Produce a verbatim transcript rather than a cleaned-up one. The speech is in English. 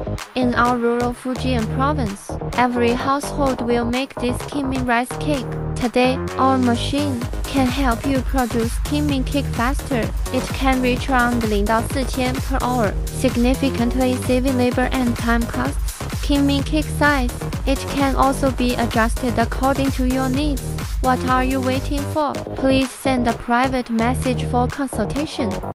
In our rural Fujian province, every household will make this Qingming rice cake. Today, our machine can help you produce Qingming cake faster. It can reach around零到四千 per hour, significantly saving labor and time costs. Qingming cake size. It can also be adjusted according to your needs. What are you waiting for? Please send a private message for consultation.